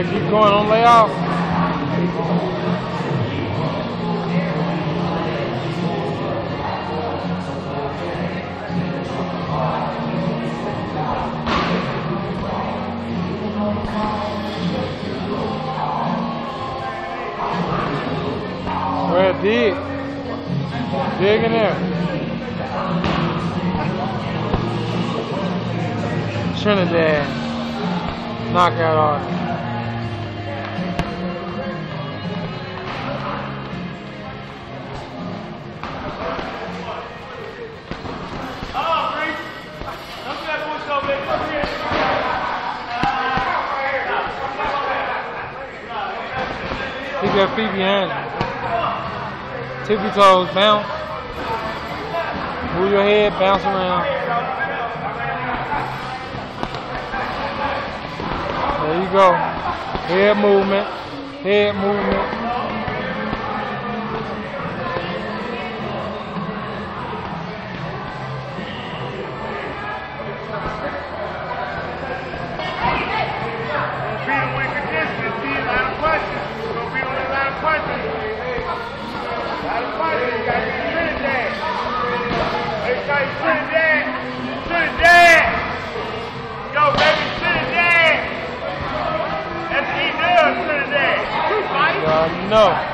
Yeah, keep going on layout. Go ahead, dig. Dig in there. Trinidad. Knockout artist. Keep your feet behind you. Tippy toes, bounce. Move your head, bounce around. There you go. Head movement. Head movement. Trinidad! Yo, baby, Trinidad! That's what he does, Trinidad! Y'all know.